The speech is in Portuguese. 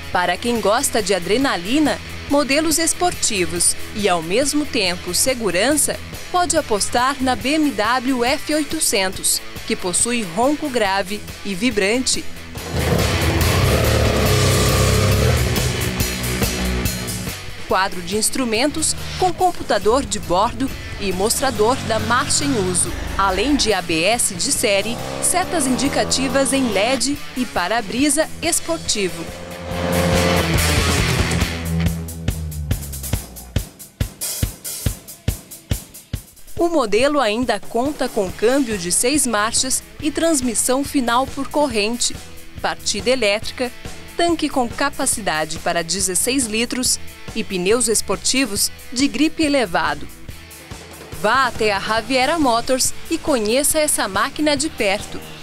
Para quem gosta de adrenalina, modelos esportivos e, ao mesmo tempo, segurança, pode apostar na BMW F800, que possui ronco grave e vibrante. Quadro de instrumentos com computador de bordo e mostrador da marcha em uso, além de ABS de série, setas indicativas em LED e para-brisa esportivo. O modelo ainda conta com câmbio de 6 marchas e transmissão final por corrente, partida elétrica, tanque com capacidade para 16 litros e pneus esportivos de gripe elevado. Vá até a Raviera Motors e conheça essa máquina de perto.